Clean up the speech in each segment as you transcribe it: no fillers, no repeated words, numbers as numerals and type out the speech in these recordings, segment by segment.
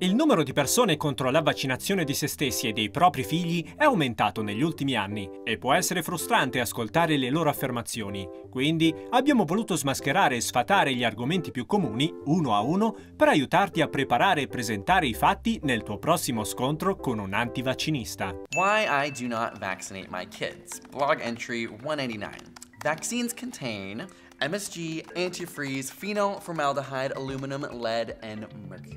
Il numero di persone contro la vaccinazione di se stessi e dei propri figli è aumentato negli ultimi anni e può essere frustrante ascoltare le loro affermazioni. Quindi abbiamo voluto smascherare e sfatare gli argomenti più comuni, uno a uno, per aiutarti a preparare e presentare i fatti nel tuo prossimo scontro con un antivaccinista. Why I do not vaccinate my kids. Blog entry 189. Vaccines contain MSG, antifreeze, phenol, formaldehyde, aluminum, lead, and mercury.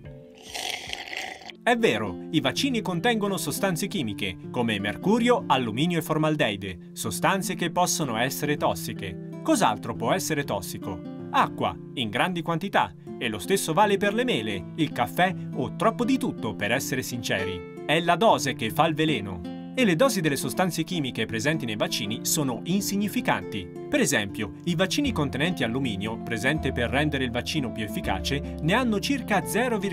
È vero, i vaccini contengono sostanze chimiche, come mercurio, alluminio e formaldeide, sostanze che possono essere tossiche. Cos'altro può essere tossico? Acqua, in grandi quantità, e lo stesso vale per le mele, il caffè o troppo di tutto, per essere sinceri. È la dose che fa il veleno. E le dosi delle sostanze chimiche presenti nei vaccini sono insignificanti. Per esempio, i vaccini contenenti alluminio, presente per rendere il vaccino più efficace, ne hanno circa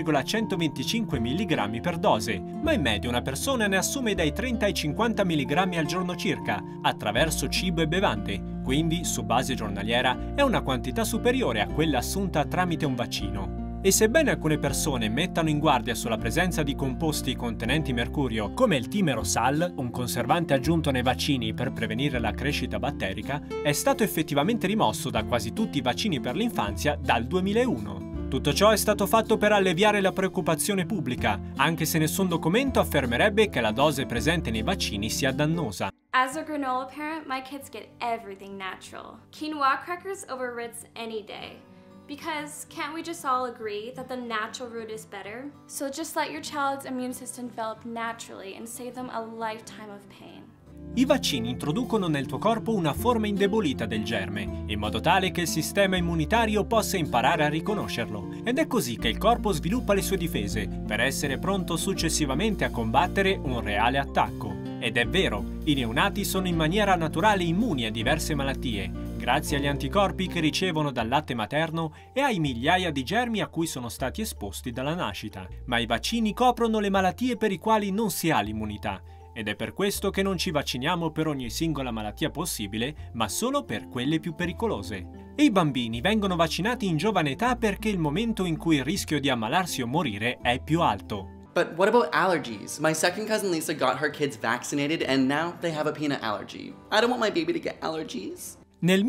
0,125 mg per dose, ma in media una persona ne assume dai 30 ai 50 mg al giorno circa, attraverso cibo e bevande, quindi su base giornaliera è una quantità superiore a quella assunta tramite un vaccino. E sebbene alcune persone mettano in guardia sulla presenza di composti contenenti mercurio come il timerosal, un conservante aggiunto nei vaccini per prevenire la crescita batterica, è stato effettivamente rimosso da quasi tutti i vaccini per l'infanzia dal 2001. Tutto ciò è stato fatto per alleviare la preoccupazione pubblica, anche se nessun documento affermerebbe che la dose presente nei vaccini sia dannosa. As a granola parent, my kids get everything natural. Quinoa crackers over Ritz any day. Because can't we just all agree that the natural route is better? So just let your child's immune system develop naturally and save them a lifetime of pain. I vaccini introducono nel tuo corpo una forma indebolita del germe, in modo tale che il sistema immunitario possa imparare a riconoscerlo. Ed è così che il corpo sviluppa le sue difese, per essere pronto successivamente a combattere un reale attacco. Ed è vero, i neonati sono in maniera naturale immuni a diverse malattie, grazie agli anticorpi che ricevono dal latte materno e ai migliaia di germi a cui sono stati esposti dalla nascita. Ma i vaccini coprono le malattie per i quali non si ha l'immunità. Ed è per questo che non ci vacciniamo per ogni singola malattia possibile, ma solo per quelle più pericolose. E i bambini vengono vaccinati in giovane età perché è il momento in cui il rischio di ammalarsi o morire è più alto. But what about allergies? My second cousin Lisa got her kids vaccinated and now they have a peanut allergy. I don't want my baby to get allergies. Nel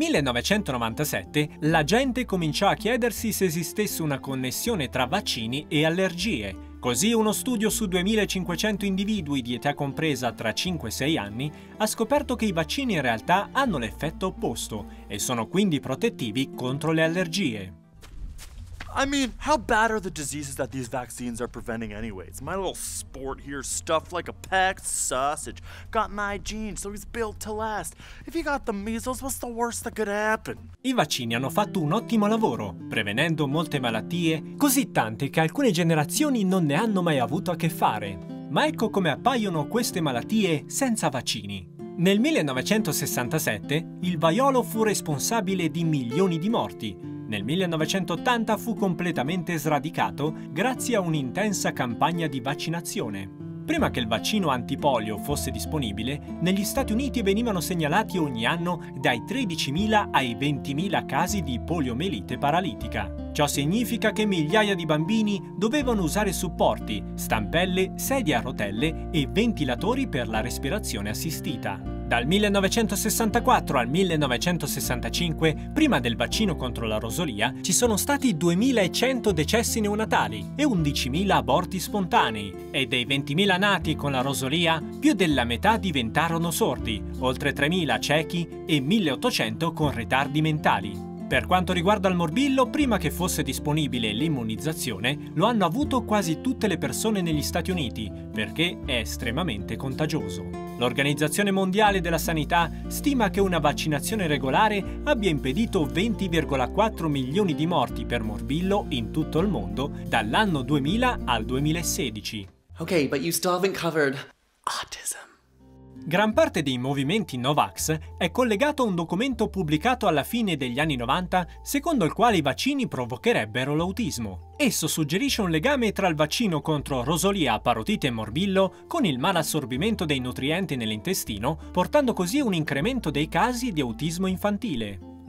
1997 la gente cominciò a chiedersi se esistesse una connessione tra vaccini e allergie. Così uno studio su 2500 individui di età compresa tra 5 e 6 anni ha scoperto che i vaccini in realtà hanno l'effetto opposto e sono quindi protettivi contro le allergie. I mean, how bad are the diseases that these vaccines are preventing anyways? My little sport here stuffed like a packed sausage. Got my genes, so he's built to last. If he got the measles, what's the worst that could happen? I vaccini hanno fatto un ottimo lavoro, prevenendo molte malattie, così tante che alcune generazioni non ne hanno mai avuto a che fare. Ma ecco come appaiono queste malattie senza vaccini. Nel 1967 il vaiolo fu responsabile di milioni di morti. Nel 1980 fu completamente sradicato grazie a un'intensa campagna di vaccinazione. Prima che il vaccino antipolio fosse disponibile, negli Stati Uniti venivano segnalati ogni anno dai 13.000 ai 20.000 casi di poliomelite paralitica. Ciò significa che migliaia di bambini dovevano usare supporti, stampelle, sedie a rotelle e ventilatori per la respirazione assistita. Dal 1964 al 1965, prima del vaccino contro la rosolia, ci sono stati 2.100 decessi neonatali e 11.000 aborti spontanei, e dei 20.000 nati con la rosolia, più della metà diventarono sordi, oltre 3.000 ciechi e 1.800 con ritardi mentali. Per quanto riguarda il morbillo, prima che fosse disponibile l'immunizzazione, lo hanno avuto quasi tutte le persone negli Stati Uniti, perché è estremamente contagioso. L'Organizzazione Mondiale della Sanità stima che una vaccinazione regolare abbia impedito 20,4 milioni di morti per morbillo in tutto il mondo dall'anno 2000 al 2016. Okay, but you still haven't covered autism. Gran parte dei movimenti Novax è collegato a un documento pubblicato alla fine degli anni 90 secondo il quale i vaccini provocherebbero l'autismo. Esso suggerisce un legame tra il vaccino contro rosolia, parotite e morbillo con il malassorbimento dei nutrienti nell'intestino, portando così a un incremento dei casi di autismo infantile.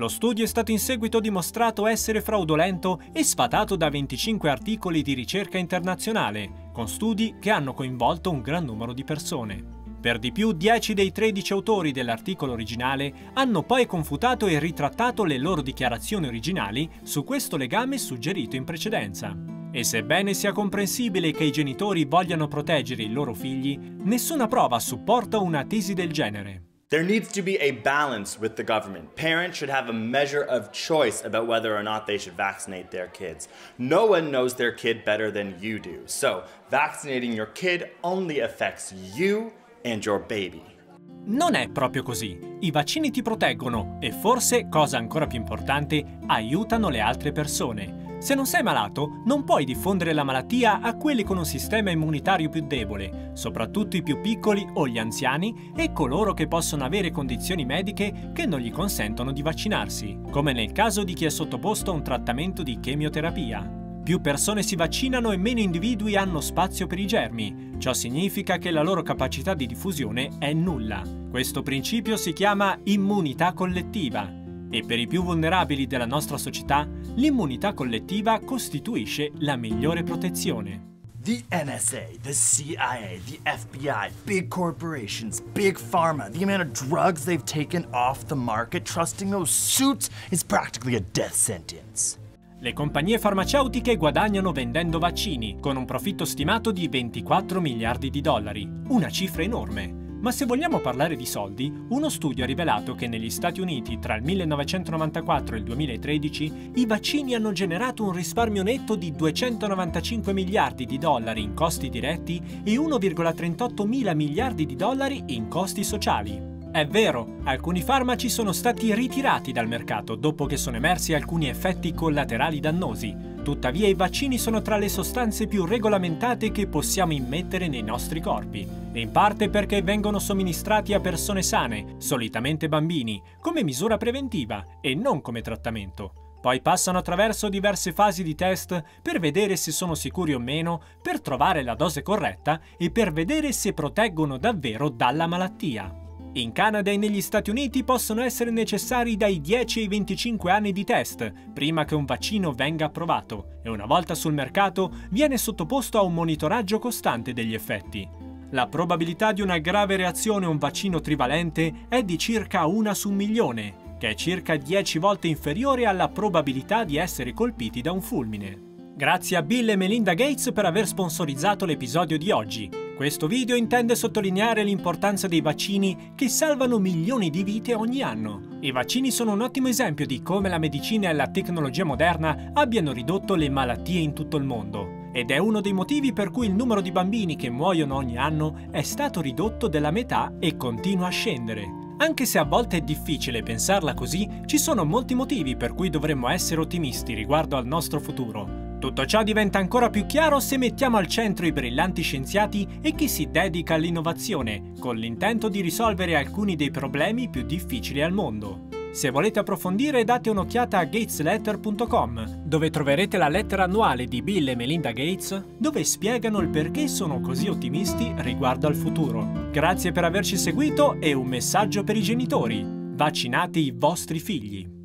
Lo studio è stato in seguito dimostrato essere fraudolento e sfatato da 25 articoli di ricerca internazionale, con studi che hanno coinvolto un gran numero di persone. Per di più, 10 dei 13 autori dell'articolo originale hanno poi confutato e ritrattato le loro dichiarazioni originali su questo legame suggerito in precedenza. E sebbene sia comprensibile che i genitori vogliano proteggere i loro figli, nessuna prova supporta una tesi del genere. There needs to be a balance with the government. Parents should have a measure of choice about whether or not they should vaccinate their kids. No one knows their kid better than you do. So, vaccinating your kid only affects you and your baby. Non è proprio così. I vaccini ti proteggono e forse, cosa ancora più importante, aiutano le altre persone. Se non sei malato, non puoi diffondere la malattia a quelli con un sistema immunitario più debole, soprattutto i più piccoli o gli anziani e coloro che possono avere condizioni mediche che non gli consentono di vaccinarsi, come nel caso di chi è sottoposto a un trattamento di chemioterapia. Più persone si vaccinano e meno individui hanno spazio per i germi. Ciò significa che la loro capacità di diffusione è nulla. Questo principio si chiama immunità collettiva. E per i più vulnerabili della nostra società, l'immunità collettiva costituisce la migliore protezione. The NSA, the CIA, the FBI, big corporations, big pharma, the amount of drugs they've taken off the market, trusting those suits is practically a death sentence. Le compagnie farmaceutiche guadagnano vendendo vaccini, con un profitto stimato di 24 miliardi di dollari, una cifra enorme. Ma se vogliamo parlare di soldi, uno studio ha rivelato che negli Stati Uniti tra il 1994 e il 2013 i vaccini hanno generato un risparmio netto di 295 miliardi di dollari in costi diretti e 1,38 mila miliardi di dollari in costi sociali. È vero, alcuni farmaci sono stati ritirati dal mercato dopo che sono emersi alcuni effetti collaterali dannosi. Tuttavia i vaccini sono tra le sostanze più regolamentate che possiamo immettere nei nostri corpi, in parte perché vengono somministrati a persone sane, solitamente bambini, come misura preventiva e non come trattamento. Poi passano attraverso diverse fasi di test per vedere se sono sicuri o meno, per trovare la dose corretta e per vedere se proteggono davvero dalla malattia. In Canada e negli Stati Uniti possono essere necessari dai 10 ai 25 anni di test prima che un vaccino venga approvato e una volta sul mercato viene sottoposto a un monitoraggio costante degli effetti. La probabilità di una grave reazione a un vaccino trivalente è di circa 1 su 1.000.000, che è circa 10 volte inferiore alla probabilità di essere colpiti da un fulmine. Grazie a Bill e Melinda Gates per aver sponsorizzato l'episodio di oggi. Questo video intende sottolineare l'importanza dei vaccini che salvano milioni di vite ogni anno. I vaccini sono un ottimo esempio di come la medicina e la tecnologia moderna abbiano ridotto le malattie in tutto il mondo. Ed è uno dei motivi per cui il numero di bambini che muoiono ogni anno è stato ridotto della metà e continua a scendere. Anche se a volte è difficile pensarla così, ci sono molti motivi per cui dovremmo essere ottimisti riguardo al nostro futuro. Tutto ciò diventa ancora più chiaro se mettiamo al centro i brillanti scienziati e chi si dedica all'innovazione, con l'intento di risolvere alcuni dei problemi più difficili al mondo. Se volete approfondire, date un'occhiata a gatesletter.com, dove troverete la lettera annuale di Bill e Melinda Gates, dove spiegano il perché sono così ottimisti riguardo al futuro. Grazie per averci seguito e un messaggio per i genitori: vaccinate i vostri figli.